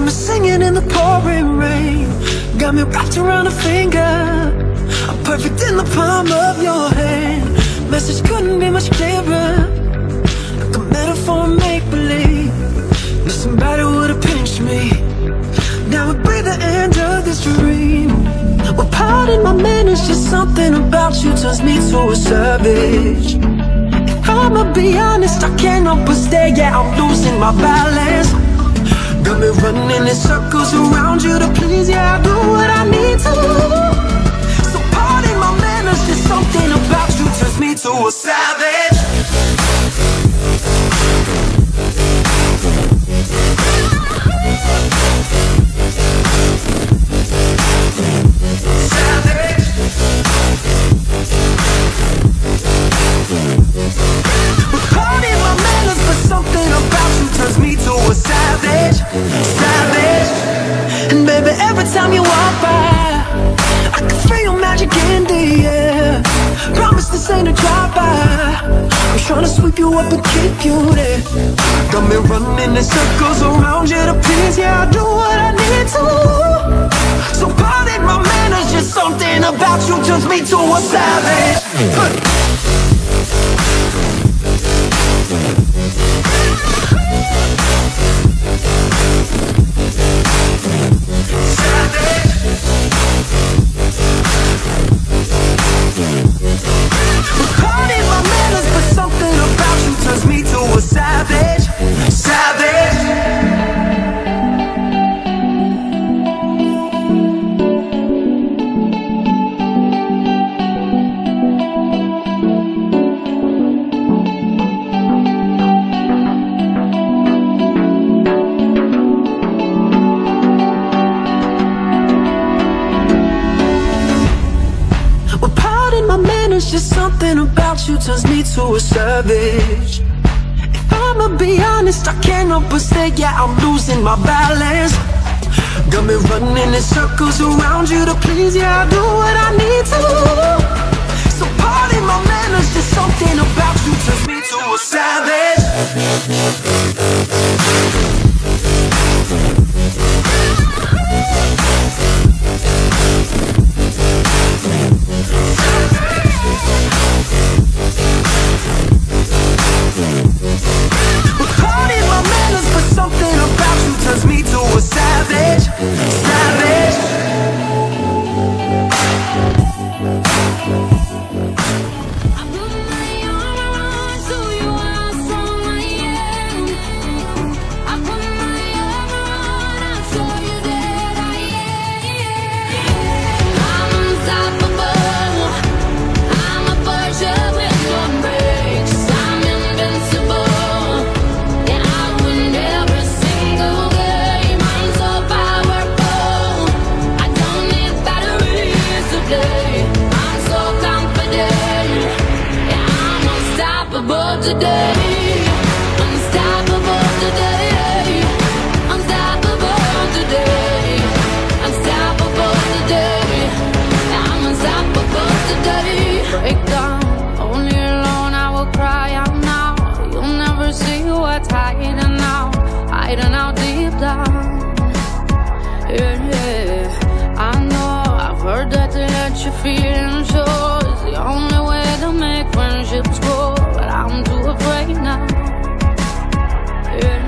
me singing in the pouring rain. Got me wrapped around a finger. I'm perfect in the palm of your hand. Message couldn't be much clearer, like a metaphor, make-believe. Knew somebody would've pinched me. Now we breathe the end of this dream. Well, pardon my manners, just something about you turns me to a savage. If I'ma be honest, I can't help but stare. Yeah, I'm losing my balance. Got me running in circles around you to please. Yeah, I do what I need to. So pardon my manners, just something about you turns me to a savage. Savage. Pardon my manners, but something about you turns me to a savage. Savage. And baby, every time you walk by, I can feel your magic in the air. Promise this ain't a drive-by. I'm trying to sweep you up and keep you there. Got me running in circles around you to please. Yeah, I do what I need to. So pardon my manners, just something about you turns me to a savage. Pardon my manners, but something about you turns me to a savage. Savage. It's just something about you turns me to a savage. If I'ma be honest, I can't help but stay. Yeah, I'm losing my balance. Got me running in circles around you to please. Yeah, I do what I need to. So pardon my manners, just something about you turns me to a savage. Pardon my manners, but something about you turns me to a savage. Savage. I put my arm around so you are strong, I am. I put my arm around and show you that I am. I'm unstoppable. I'm a force with no brakes. I'm invincible. Yeah, I win every single game. I'm so powerful. I don't need batteries today. I'm so confident. Yeah, I'm unstoppable today. Unstoppable today. Unstoppable today. Unstoppable today. I'm unstoppable today. Break down, only alone I will cry out now. You'll never see what's hiding out deep down. Yeah, yeah. I know, I've heard that to let your feelings show is the only way to make friendships grow, but I'm too afraid now. Yeah.